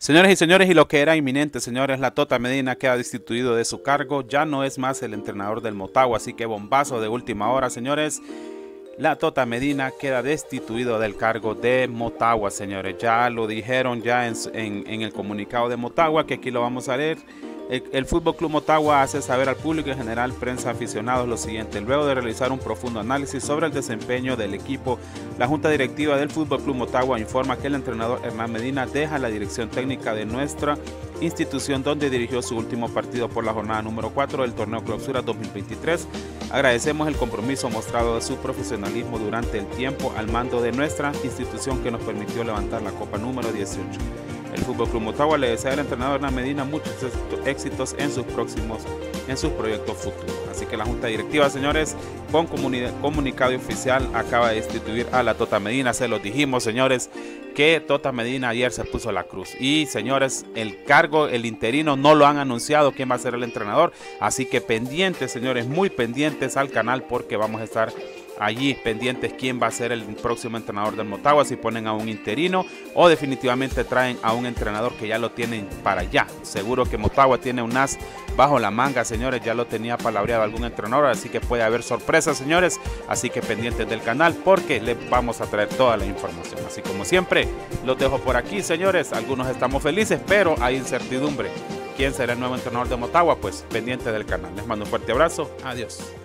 Señores y señores, y lo que era inminente, señores, la Tota Medina queda destituido de su cargo, ya no es más el entrenador del Motagua, así que bombazo de última hora, señores. La Tota Medina queda destituido del cargo de Motagua, señores. Ya lo dijeron ya en el comunicado de Motagua, que aquí lo vamos a leer. El Fútbol Club Motagua hace saber al público en general, prensa, aficionados, lo siguiente. Luego de realizar un profundo análisis sobre el desempeño del equipo, la Junta Directiva del Fútbol Club Motagua informa que el entrenador Hernán Medina deja la dirección técnica de nuestra institución, donde dirigió su último partido por la jornada número 4 del torneo Clausura 2023. Agradecemos el compromiso mostrado de su profesionalismo durante el tiempo al mando de nuestra institución, que nos permitió levantar la copa número 18. El Fútbol Club Motagua le desea al entrenador Hernán Medina muchos éxitos en sus proyectos futuros. Así que la Junta Directiva, señores, con comunicado oficial, acaba de destituir a la Tota Medina. Se los dijimos, señores, que Tota Medina ayer se puso la cruz. Y, señores, el cargo, el interino, no lo han anunciado quién va a ser el entrenador. Así que pendientes, señores, muy pendientes al canal, porque vamos a estar allí pendientes quién va a ser el próximo entrenador del Motagua, si ponen a un interino o definitivamente traen a un entrenador que ya lo tienen para allá. Seguro que Motagua tiene un as bajo la manga, señores, ya lo tenía palabreado algún entrenador, así que puede haber sorpresas, señores, así que pendientes del canal, porque les vamos a traer toda la información. Así como siempre, los dejo por aquí, señores. Algunos estamos felices, pero hay incertidumbre. ¿Quién será el nuevo entrenador de Motagua? Pues pendiente del canal. Les mando un fuerte abrazo. Adiós.